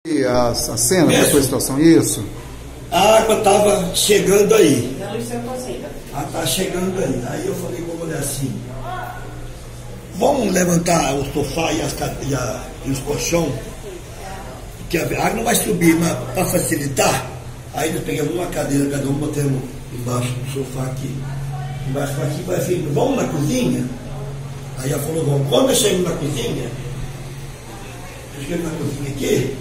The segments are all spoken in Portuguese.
E a cena, qual foi a situação? Isso? A água estava chegando aí. Ela está chegando aí. Aí eu falei com a mulher assim, vamos levantar o sofá e os colchões, porque a água não vai subir, mas para facilitar, aí nós pegamos uma cadeira, cada um botamos embaixo do sofá aqui. Embaixo aqui, vai vir, vamos na cozinha? Aí ela falou, vamos. Quando eu chego na cozinha, aqui,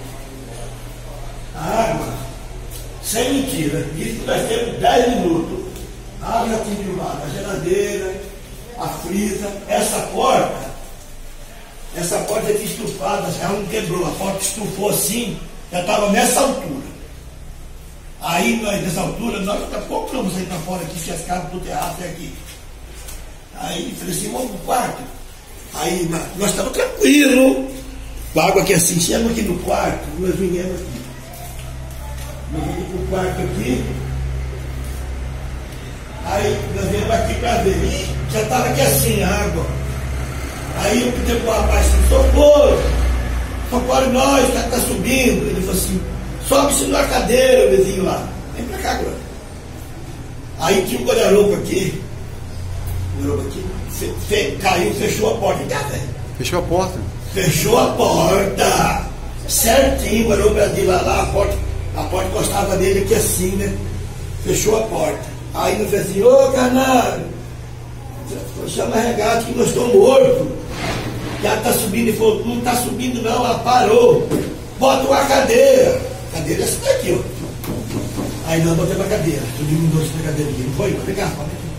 a água, sem mentira, isso que nós temos 10 minutos. A água já tinha filmado a geladeira, a frisa, essa porta tinha estufado, ela não quebrou, a porta estufou assim, já estava nessa altura. Aí, nessa altura, nós compramos aí para fora aqui, se as casas do terraço é aqui. Aí, falei assim, vamos pro quarto. Aí, nós estávamos tranquilos, com a água aqui assim, chegamos aqui no quarto, nós viemos aqui. Nós viemos pro quarto aqui. Aí, nós viemos aqui para ver. E já estava aqui assim a água. Aí eu pedi pro rapaz assim, socorro nós, que está subindo. Ele falou assim, sobe-se na cadeira, o vizinho lá. Vem pra cá agora. Aí tinha um guarda-roupa aqui. Caiu, fechou a porta. Fechou a porta? Fechou a porta. Certinho, o guarda-roupa de lá, a porta encostava nele aqui assim, né? Fechou a porta. Aí no fez assim, ô canário, chama a regata que nós estamos mortos. Já está subindo, ele falou, não está subindo não, ela parou. Bota uma cadeira. Cadeira é essa daqui, ó. Aí nós botamos a cadeira. Todo mundo doce na cadeira aqui. Não foi? Pode pegar, pode pegar.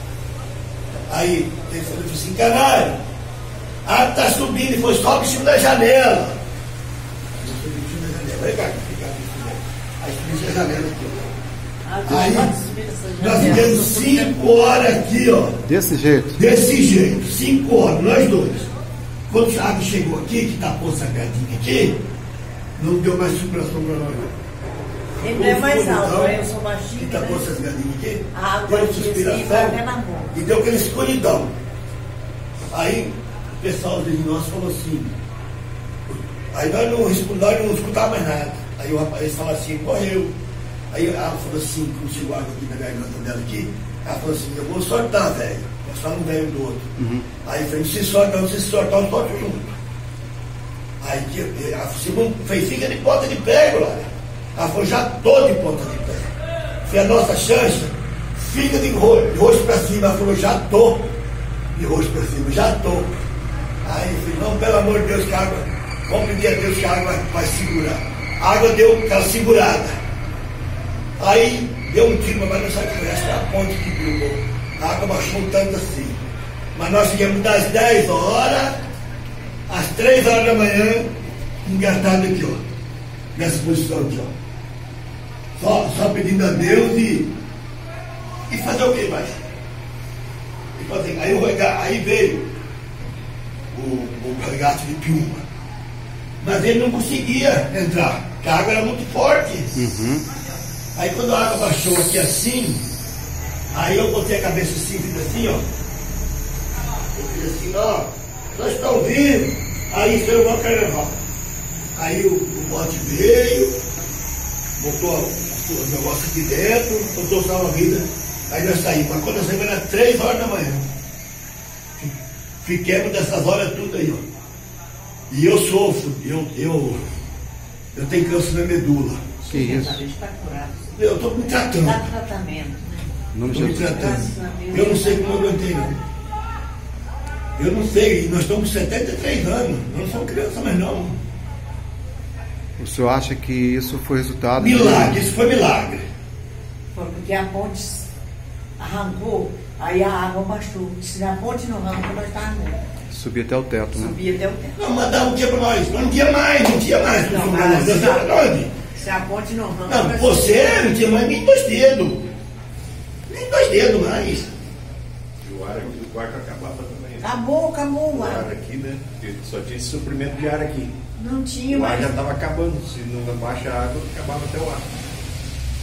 Aí ele falou assim, canário, a está subindo, ele falou, sobe em cima da janela. Eu subi em cima da janela. Vai cá, fica aqui. Aí subi em cima da janela aqui, ó. Aí nós ficamos 5 horas aqui, ó. Desse jeito? Desse jeito, 5 horas, nós dois. Quando o Thiago chegou aqui, que tapou essa gradinha aqui, não deu mais circulação para nós. Ele é mais alto, eu sou baixinho. Que tapou essas gradinhas aqui, a água deu suspiração e deu aquela escuridão. Aí o pessoal de nós falou assim, aí nós não escutávamos mais nada. Aí o rapaz falou assim, correu. Aí ela falou assim, como chegou água aqui na garganta dela aqui, ela falou assim, eu vou soltar, velho. Nós falamos um velho do outro. Aí eu falei, se soltar, eu solto junto. Aí ela fez, fica de ponta de pé, Glória. Ela falou, já tô de ponta de pé. Foi a nossa chance, fica de rosto pra cima. Ela falou, já tô de rosto pra cima, já tô. Aí eu falei, não, pelo amor de Deus, que a água, vamos pedir a Deus que a água vai segurar. A água deu aquela segurada. Aí deu um tiro, mas não sabe o que foi, essa é a ponte que derrubou. A água baixou tanto assim. Mas nós ficamos das 10 horas às 3 horas da manhã, engatado aqui, ó. Nessa posição aqui, ó. Só pedindo a Deus e fazer o que mais? E fazer. Aí veio o regato de Piuma. Mas ele não conseguia entrar, porque a água era muito forte. Aí quando a água baixou aqui assim, aí eu botei a cabeça assim, fiz assim, ó. Eu fiz assim, ó, nós estamos vindo. Aí foi o carnaval. Aí o bote veio, botou o negócio aqui dentro, botou o salva-vida. Aí nós saímos. Mas quando nós saímos era 3 horas da manhã. Fiquemos dessas horas tudo aí, ó. E eu sofro, eu tenho câncer na medula. Que isso? Eu estou me tratando. Está tratamento, né? Estou me tratando. Eu não sei como eu aguentei, não. Eu não sei, nós estamos com 73 anos. Nós não somos crianças mais não. O senhor acha que isso foi resultado? Milagre, isso foi milagre. Foi porque a ponte arrancou, aí a água baixou. Se a ponte não arrancou, nós estávamos mortos. Subia até o teto, né? Subia até o teto. Não, mas dava um dia para nós. Não tinha mais. Não, mas nós. Se a ponte não arranca... Não, você não tinha mais nem 2 dedos. Nem 2 dedos mais. E o ar aqui do quarto acabava também. Acabou o O ar. ar aqui, né? Porque só tinha esse suprimento de ar aqui. Não tinha O ar mais. já estava acabando. Se não baixa a água, acabava até o ar.